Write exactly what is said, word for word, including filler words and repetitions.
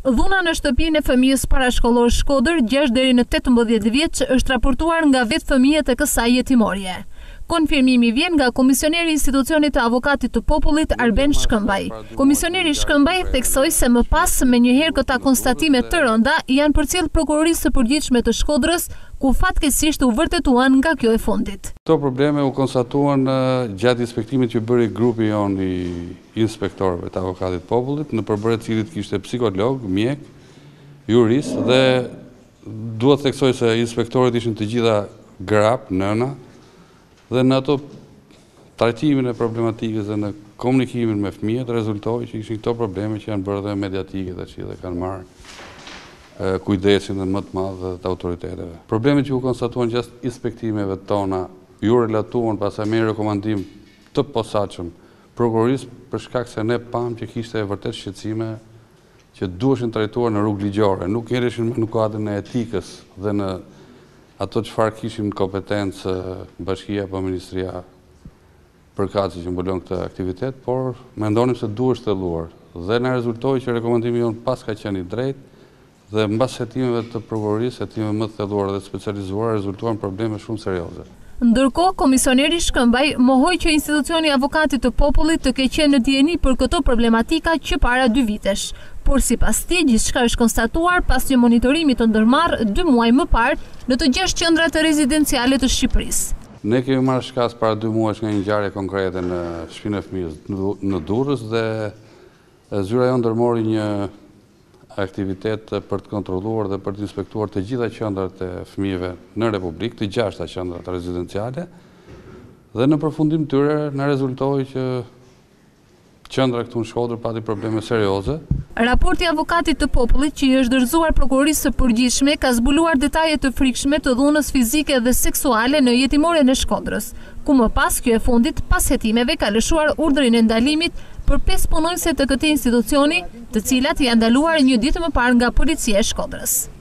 Dhuna në shtëpinë e fëmijës parashkollor Shkodër, gjashtë deri në tetëmbëdhjetë vjeç, është raportuar nga vetë fëmijët e kësaj jetimorje. Konfirmimi vjen nga komisioneri i institucionit të avokatit të popullit Arben Shkëmbaj. Komisioneri Shkëmbaj theksoi se më pas me njëherë këta konstatime të rënda janë përcjell prokurorisë së përgjithshme të Shkodrës, ku fatkeqësisht u vërtetuan nga kjo e fundit. Këto probleme u konstatuan gjatë inspektimit që bëri grupi jon i inspektorëve të avokatit të popullit, në përbërje të cilit kishte psikolog, mjek, jurist dhe duhet theksoj se inspektorët ishin të gjitha grap, nëna, dhe në ato trajtimin e problematikës dhe në komunikimin me fëmijët rezultoi që ishin këto probleme që janë bërë dhe mediatike dhe që dhe kanë marrë kujdesin dhe më të madh të autoriteteve. Problemet që u konstatuan gjatë inspektimeve tona ju relatuan pastaj me rekomandim të posaçëm prokurorisë për shkak se ne pam që kishte vërtet shqetësime që duheshin trajtuar në rrugë ligjore, nuk ngeleshin në kuadrin e etikës dhe në ato çfarë kishim në kompetencë bashkia apo ministria përkatëse që mbulon këtë aktivitet, por mendonim se duhet shtylluar. Dhe na rezultoi që rekomandimi jon pas ka qenë i drejtë dhe mbas hetimeve të prokurorisë, hetimeve më të thelluara dhe specializuara, rezultuan probleme shumë serioze. Ndërkohë, komisioneri Shkëmbaj mohoi që institucioni i avokatit të popullit të ketë qenë në dijeni për këto problematika që para dy vitesh. Por sipas tij, gjithçka është konstatuar pas një monitorimi të ndërmarrë dy muaj më parë në të gjashtë qendrat rezidenciale të Shqipërisë. Ne kemi marrë shkas para dy muajsh nga një ngjarje konkrete në shtëpinë e fëmijës në Durrës dhe zyra jon ndërmori një aktivitet për të kontrolluar dhe për të inspektuar të gjitha qendrat e fëmijëve në Republikë, të gjashta qendrat rezidenciale, dhe në përfundim tyre na rezultoi që qendra këtu në Shkodër pati probleme serioze. Raporti i avokatit të popullit që i është dorëzuar prokurorisë së përgjithshme ka zbuluar detaje të frikshme të dhunës fizike dhe seksuale në jetimoren e Shkodrës, ku më pas kjo e fundit pas hetimeve ka lëshuar urdhrin e ndalimit për pesë punonjëse të këtij institucioni, të cilat janë ndaluar një ditë më parë nga policia e Shkodrës.